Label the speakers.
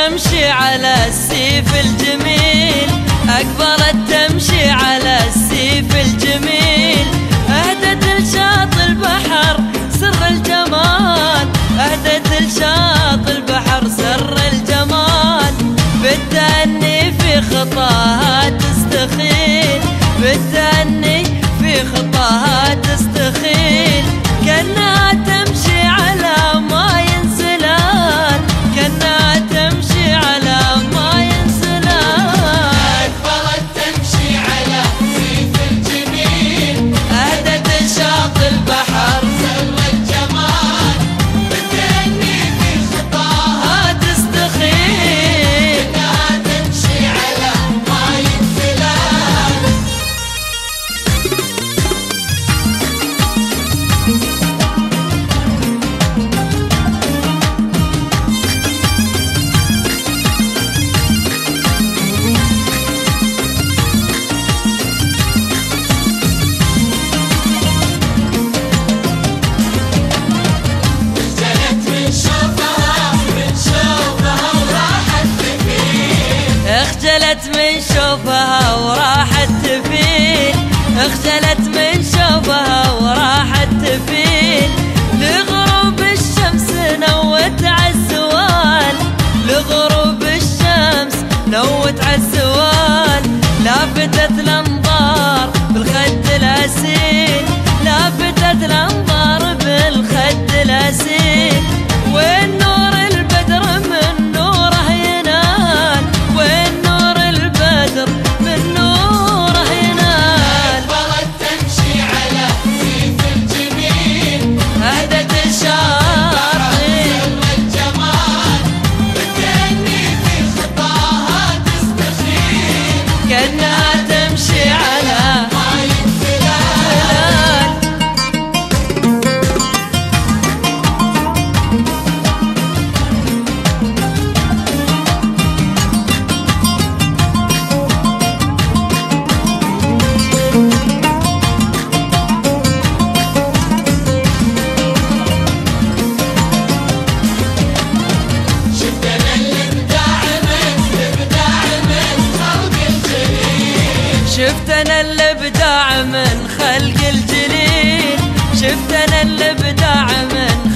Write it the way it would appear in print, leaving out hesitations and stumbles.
Speaker 1: تمشي على السيف الجميل، أقبلت تمشي على السيف الجميل. أهدت لشاطئ البحر سر الجمال، أهدت لشاطئ البحر سر الجمال. بالتأني في خطاها تستخيل، بالتأني في خطاها تستخيل. كأنها تمشي على ماء سلال، كأنها تمشي على ماء سلال.
Speaker 2: أقبلت تمشي على سيف الجميل،
Speaker 1: أهدت لشاطئ البحر
Speaker 2: سر الجمال. بالتأني في خطاها
Speaker 1: تستخيل.
Speaker 2: كأنها تمشي على ماء سلال.
Speaker 1: اخجلت من شوفها وراحت تفيل، اخجلت من شوفها وراحت تفيل. لغروب الشمس نوت عالزوال، لغروب الشمس نوت عالزوال. لافتت الانظار بالخد الاسيل، لافتت الانظار بالخد الاسيل. وين نور البدر من نوره ينال، وين نور البدر من نوره ينال.
Speaker 2: أقبلت تمشي على سيف الجميل،
Speaker 1: أهدت الشاطئ
Speaker 2: سر الجمال. بالتأني في خطاها تستخيل،
Speaker 1: كأنها تمشي على
Speaker 2: ماء سلال. شفت أنا الإبداع من خلق الجليل،
Speaker 1: شفت أنا الإبداع من خلق الجليل، شفت أنا الإبداع من